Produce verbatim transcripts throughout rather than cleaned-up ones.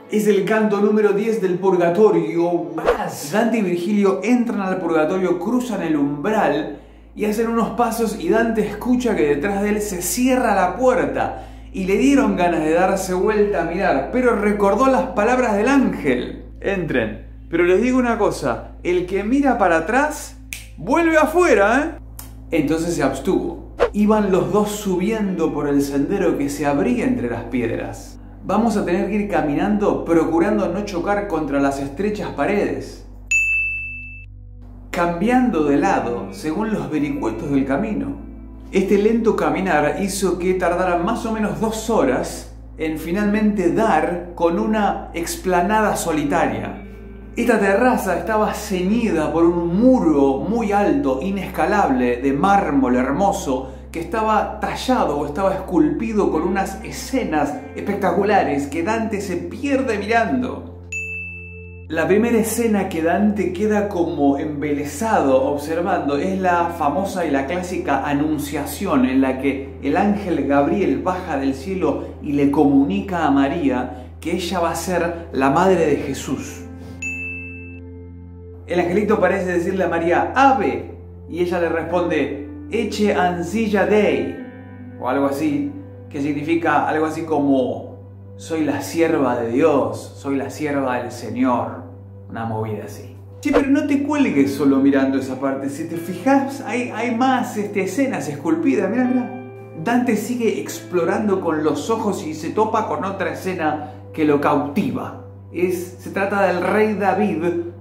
Es el canto número diez del Purgatorio. Dante y Virgilio entran al Purgatorio, cruzan el umbral y hacen unos pasos y Dante escucha que detrás de él se cierra la puerta y le dieron ganas de darse vuelta a mirar, pero recordó las palabras del ángel. Entren, pero les digo una cosa, el que mira para atrás vuelve afuera, ¿eh? Entonces se abstuvo. Iban los dos subiendo por el sendero que se abría entre las piedras. Vamos a tener que ir caminando procurando no chocar contra las estrechas paredes, cambiando de lado según los vericuetos del camino. Este lento caminar hizo que tardara más o menos dos horas en finalmente dar con una explanada solitaria. Esta terraza estaba ceñida por un muro muy alto, inescalable, de mármol hermoso, que estaba tallado o estaba esculpido con unas escenas espectaculares que Dante se pierde mirando. La primera escena que Dante queda como embelesado observando es la famosa y la clásica anunciación en la que el ángel Gabriel baja del cielo y le comunica a María que ella va a ser la madre de Jesús. El angelito parece decirle a María, ave, y ella le responde, Ecce ansilla Dei, o algo así, que significa algo así como soy la sierva de Dios, soy la sierva del Señor, una movida así. Sí, pero no te cuelgues solo mirando esa parte, si te fijas hay, hay más este, escenas esculpidas, mira, mira. Dante sigue explorando con los ojos y se topa con otra escena que lo cautiva. Es, se trata del rey David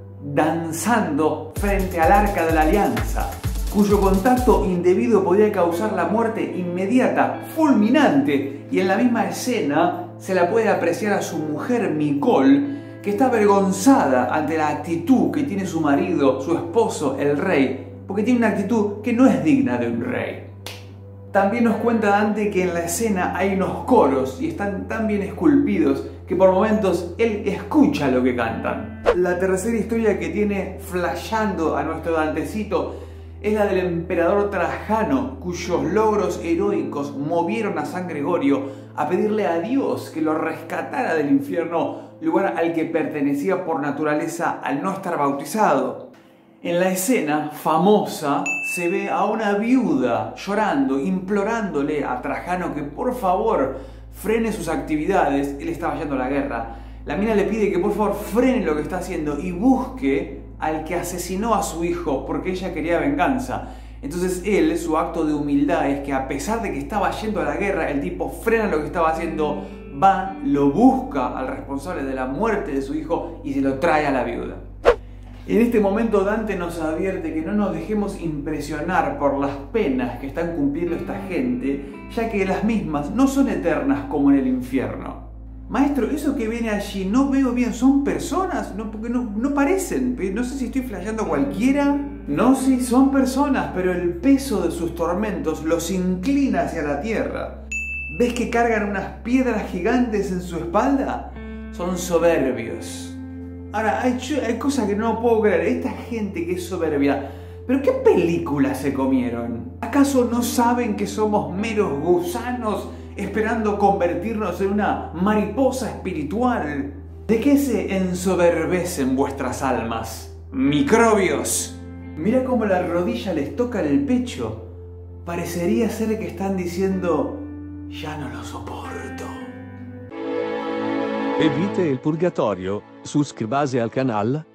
danzando frente al arca de la alianza, cuyo contacto indebido podía causar la muerte inmediata, fulminante, y en la misma escena se la puede apreciar a su mujer Micol, que está avergonzada ante la actitud que tiene su marido, su esposo, el rey, porque tiene una actitud que no es digna de un rey. También nos cuenta Dante que en la escena hay unos coros y están tan bien esculpidos que por momentos él escucha lo que cantan. La tercera historia que tiene flasheando a nuestro Dantecito es la del emperador Trajano, cuyos logros heroicos movieron a San Gregorio a pedirle a Dios que lo rescatara del infierno, lugar al que pertenecía por naturaleza al no estar bautizado. En la escena famosa se ve a una viuda llorando, implorándole a Trajano que por favor frene sus actividades. Él estaba yendo a la guerra. La mina le pide que por favor frene lo que está haciendo y busque al que asesinó a su hijo porque ella quería venganza. Entonces él, su acto de humildad es que a pesar de que estaba yendo a la guerra, el tipo frena lo que estaba haciendo, va, lo busca al responsable de la muerte de su hijo y se lo trae a la viuda. En este momento Dante nos advierte que no nos dejemos impresionar por las penas que están cumpliendo esta gente, ya que las mismas no son eternas como en el infierno. Maestro, eso que viene allí, no veo bien, ¿son personas? No, porque no, no parecen, no sé si estoy flasheando cualquiera. No, sí, son personas, pero el peso de sus tormentos los inclina hacia la tierra. ¿Ves que cargan unas piedras gigantes en su espalda? Son soberbios. Ahora, hay, hay cosas que no puedo creer. Esta gente que es soberbia, ¿pero qué película se comieron? ¿Acaso no saben que somos meros gusanos esperando convertirnos en una mariposa espiritual? ¿De qué se ensoberbecen vuestras almas, microbios? Mira cómo la rodilla les toca en el pecho. Parecería ser que están diciendo, ya no lo soporto. Evite il purgatorio, suscríbase al canal